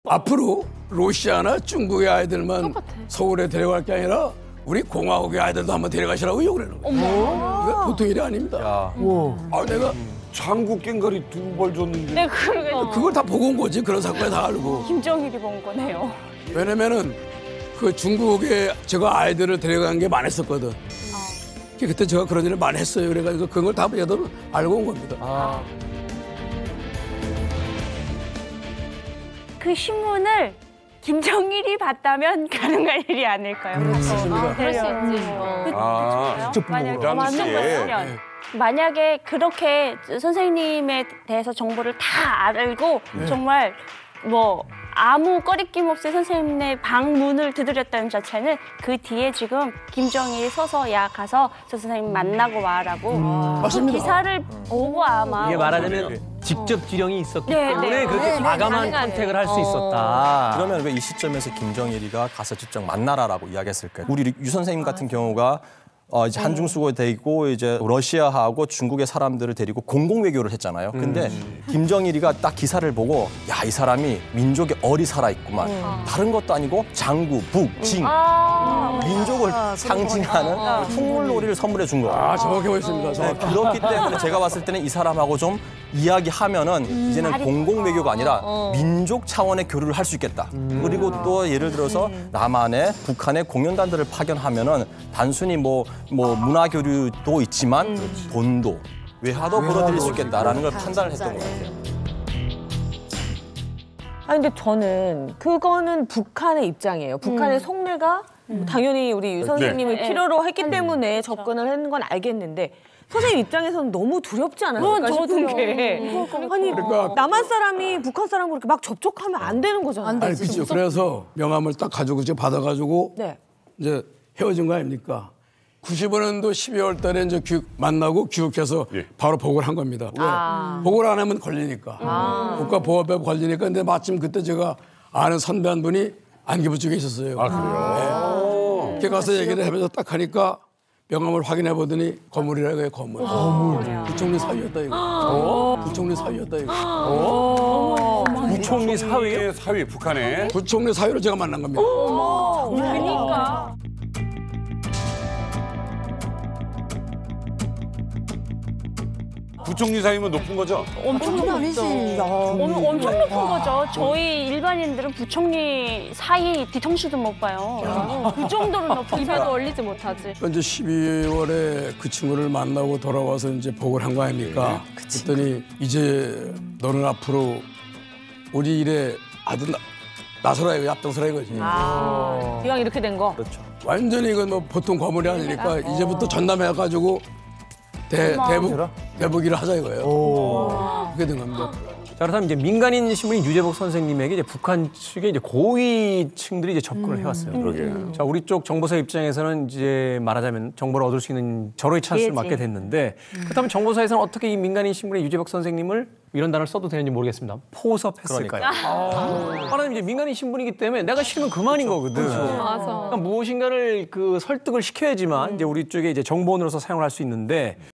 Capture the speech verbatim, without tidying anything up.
앞으로 러시아나 중국의 아이들만 똑같아. 서울에 데려갈 게 아니라 우리 공화국의 아이들도 한번 데려가시라고 요구를 하는 거예요. 이거 보통 일이 아닙니다. 아, 내가 장국 깽가리 두 벌 줬는데. 네, 그러게. 그걸 다 보고 온 거지. 그런 사건에 다 알고. 김정일이 본 거네요. 왜냐면은 그 중국에 제가 아이들을 데려간 게 많았었거든. 그때 제가 그런 일을 많이 했어요. 그래가지고 그런 걸 다 얘도 알고 온 겁니다. 아. 그 신문을 김정일이 봤다면 가능한 일이 아닐까요? 그렇습니다. 그럴 수 있지. 그, 아, 그렇죠. 만약에 그 당시에. 봤으면 만약에 그렇게 선생님에 대해서 정보를 다 알고 정말 뭐 아무 꺼리낌 없이 선생님의 방문을 두드렸다는 자체는 그 뒤에 지금 김정일이 서서 야 가서 저 선생님 만나고 와라고 그 맞습니다. 기사를 보고 아마 이게 말하자면 직접 지령이 있었기 네, 때문에 네. 그렇게 네, 과감한 가능하네. 선택을 할 수 있었다. 그러면 왜 이 시점에서 김정일이가 가서 직접 만나라라고 이야기했을까요? 우리 유 선생님 같은 경우가 어 이제 한중수고에 되고 이제 러시아하고 중국의 사람들을 데리고 공공 외교를 했잖아요. 근데 음. 김정일이가 딱 기사를 보고 야, 이 사람이 민족의 얼이 살아 있구만. 다른 것도 아니고 장구, 북, 징. 아, 민족을 상징하는 풍물놀이를 선물해 준 거예요. 아, 정확히 보였습니다. 네, 정확히. 그렇기 때문에 제가 봤을 때는 이 사람하고 좀 이야기하면은 이제는 공공 외교가 아니라 민족 차원의 교류를 할 수 있겠다. 그리고 또 예를 들어서 남한에 북한에 공연단들을 파견하면은 단순히 뭐, 뭐 문화 교류도 있지만 돈도 외화도 벌어들일 수 있겠다라는 걸 판단을 했던 것 같아요. 아 근데 저는 그거는 북한의 입장이에요. 북한의 속내가 당연히 우리 유 선생님을 네. 필요로 했기 때문에 접근을 하는 건 알겠는데 선생님 입장에서는 너무 두렵지 그건 않았을까 저도요. 싶은 게 아니 그러니까- 남한 사람이 북한 사람으로 이렇게 막 접촉하면 안 되는 거잖아요. 아니, 그죠. 그래서 명함을 딱 가지고 이제 받아가지고 네. 이제 헤어진 거 아닙니까? 구십오 년도 십이월 달에 이제 교육 만나고 교육해서 예. 바로 보고를 한 겁니다. 왜? 보고를 안 하면 걸리니까. 국가보호법 걸리니까. 근데 마침 그때 제가 아는 선배 한 분이 안기부 쪽에 있었어요. 아, 그래요? 이렇게 가서 얘기를 해면서 딱 하니까 명함을 확인해 보더니 거물이라고 해요, 거물. 거물. 부총리 사위였다 이거. 부총리 사위였다 이거. 부총리 사회요? 사회 사위 북한에. 부총리 사위로 제가 만난 겁니다. 그러니까. 부총리 사위면 높은 거죠? 엄청 높죠. 엄, 엄청 높은 거죠. 저희 일반인들은 부총리 사이 뒤통수도 못 봐요. 그 정도로 높은 입에도 올리지 못하지. 이제 십이월에 그 친구를 만나고 돌아와서 이제 보고를 한 거 아닙니까? 그랬더니 이제 너는 앞으로 우리 일에 아주 나, 나서라 이거 앞장서라 이거지. 아, 이왕 이렇게 된 거. 완전히 이건 뭐 보통 거물이 아니니까 이제부터 전담해가지고 대, 대북, 대북 일을 하자 이거예요. 그렇게 된 겁니다. 자, 그렇다면 이제 민간인 신문인 유재복 선생님에게 이제 북한 측의 이제 고위층들이 이제 접근을 해왔어요. 그러게. 자, 우리 쪽 정보사 입장에서는 이제 말하자면 정보를 얻을 수 있는 절호의 찬스를 맞게 됐는데 그렇다면 정보사에서는 어떻게 이 민간인 신문의 유재복 선생님을 이런 단어를 써도 되는지 모르겠습니다. 포섭했을까요? 말하자면 이제 민간인 신분이기 때문에 내가 싫으면 그만인 거거든. 맞아. 그러니까 무엇인가를 그 설득을 시켜야지만 이제 우리 쪽에 이제 정보원으로서 사용을 할 수 있는데